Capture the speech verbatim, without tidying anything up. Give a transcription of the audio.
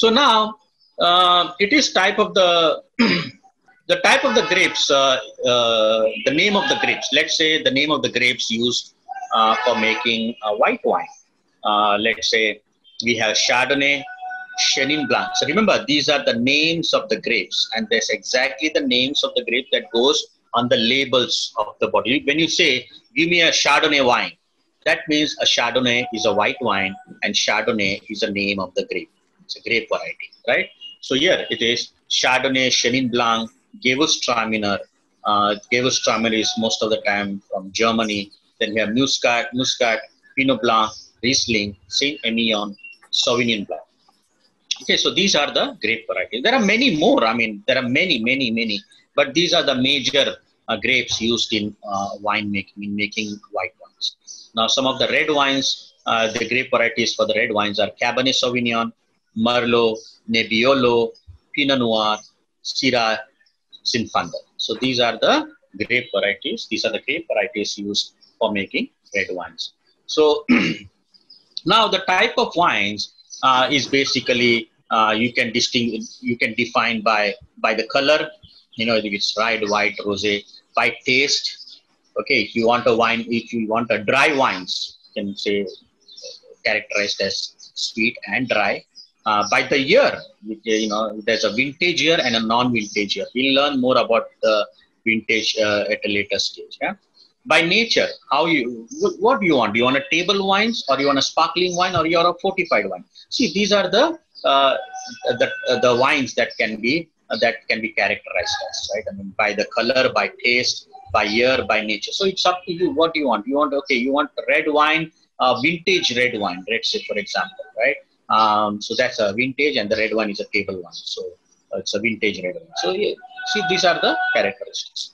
So now uh, it is type of the the type of the grapes, uh, uh, the name of the grapes. Let's say the name of the grapes used uh, for making a white wine. Uh, let's say we have Chardonnay, Chenin Blanc. So remember, these are the names of the grapes, and that's exactly the names of the grape that goes on the labels of the bottle. When you say, "Give me a Chardonnay wine," that means a Chardonnay is a white wine, and Chardonnay is the name of the grape. It's a grape variety, right? So here it is Chardonnay, Chenin Blanc, Gewürztraminer. Uh, Gewürztraminer is most of the time from Germany. Then we have Muscat, Muscat, Pinot Blanc, Riesling, Saint-Emilion, Sauvignon Blanc. Okay, so these are the grape varieties. There are many more. I mean, there are many, many, many. But these are the major uh, grapes used in uh, wine making, in making white wines. Now, some of the red wines, uh, the grape varieties for the red wines are Cabernet Sauvignon, Merlot, Nebbiolo, Pinot Noir, Syrah, Zinfandel. So these are the grape varieties. These are the grape varieties used for making red wines. So now the type of wines uh, is basically uh, you can distinguish, you can define by by the color, you know, if it's red, white, rosé, by taste. Okay, if you want a wine, if you want a dry wines, you can say characterized as sweet and dry. Uh, by the year, you know, there's a vintage year and a non-vintage year. We'll learn more about the vintage uh, at a later stage. Yeah. By nature, how you, what do you want? Do you want a table wines, or you want a sparkling wine, or you want a fortified wine? See, these are the uh, the uh, the wines that can be uh, that can be characterized as, right? I mean, by the color, by taste, by year, by nature. So it's up to you. What do you want? You want, okay, you want red wine, uh, vintage red wine. Let's say, for example, right? Um, so that's a vintage, and the red one is a table one. So uh, it's a vintage red wine. So yeah, see, these are the characteristics.